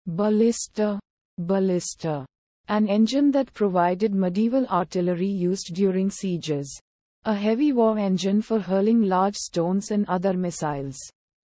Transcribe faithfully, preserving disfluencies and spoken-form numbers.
Ballista. Ballista. An engine that provided medieval artillery used during sieges. A heavy war engine for hurling large stones and other missiles.